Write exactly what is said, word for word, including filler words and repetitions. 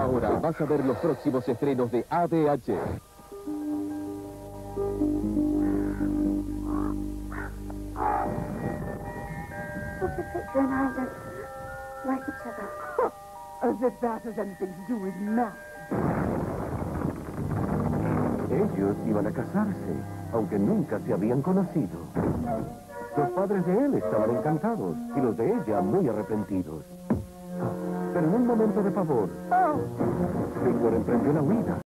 Ahora vas a ver los próximos estrenos de A D H. Well, just Victor and I don't like each other. As if that has anything to do with marriage. Ellos iban a casarse, aunque nunca se habían conocido. Los padres de él estaban encantados y los de ella muy arrepentidos. Pero en un momento de favor, Víctor emprendió la huida.